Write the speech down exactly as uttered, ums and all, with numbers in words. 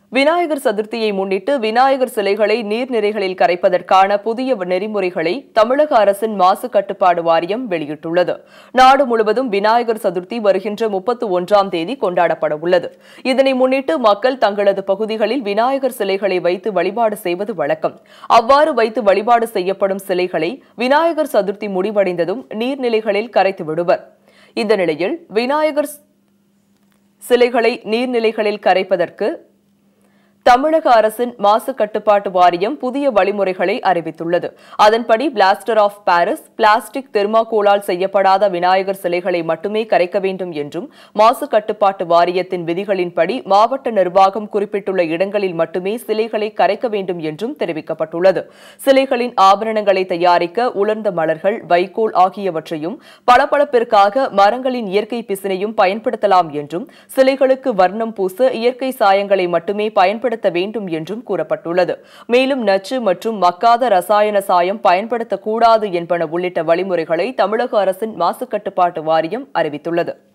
விநாயகர் சதுர்த்தியை முன்னிட்டு விநாயகர் சிலைகளை நீர்நிலைகளில் கரைப்பதற்கான புதிய நெறிமுறைகளை தமிழக அரசின் மாசு கட்டுப்பாடு வாரியம் வெளியிட்டுள்ளது. நாடு முழுவதும் விநாயகர் சதுர்த்தி வருகின்ற முப்பத்தி ஒன்றாம் தேதி கொண்டாடப்பட உள்ளது. இதனை முன்னிட்டு மக்கள் தங்களது பகுதிகளில் விநாயகர் சிலைகளை வைத்து வழிபாடு செய்வது வழக்கம். அவ்வாறு வைத்து வழிபாடு செய்யப்படும் சிலைகளை விநாயகர் சதுர்த்தி முடிவடைந்ததும் நீர்நிலைகளில் கரைத்து விடுவர். இந்த நிலையில் விநாயகர் சிலைகளை நீர்நிலைகளில் கரைப்பதற்கு தமிழக அரசின் மாசு கட்டுப்பாட்டு வாரியம் புதிய வழிமுறைகளை அறிவித்துள்ளது. அதன்படி பிளாஸ்டர் ஆஃப் பாரிஸ், பிளாஸ்டிக், தெர்மாகோலால் செய்யப்படாத விநாயகர் சிலைகளை மட்டுமே கரைக்க வேண்டும் என்றும், மாசு கட்டுப்பாட்டு வாரியத்தின் விதிகளின்படி மாவட்ட நிர்வாகம் குறிப்பிட்டுள்ள இடங்களில் மட்டுமே சிலைகளை கரைக்க வேண்டும் என்றும் தெரிவிக்கப்பட்டுள்ளது. சிலைகளின் ஆபரணங்களை தயாரிக்க உலர்ந்த மலர்கள், வைக்கோல் ஆகியவற்றையும் பளபளப்பிற்காக மரங்களின் இயற்கை பிசினையும் பயன்படுத்தலாம் என்றும், சிலைகளுக்கு வர்ணம் பூச இயற்கை சாயங்களை மட்டுமே பயன்படுத்த வேண்டும் என்றும் கூறப்பட்டுள்ளது. மேலும் நச்சு மற்றும் மக்காத ரசாயன சாயம் பயன்படுத்தக்கூடாது என்பன உள்ளிட்ட வழிமுறைகளை தமிழக அரசின் மாசு கட்டுப்பாட்டு வாரியம் அறிவித்துள்ளது.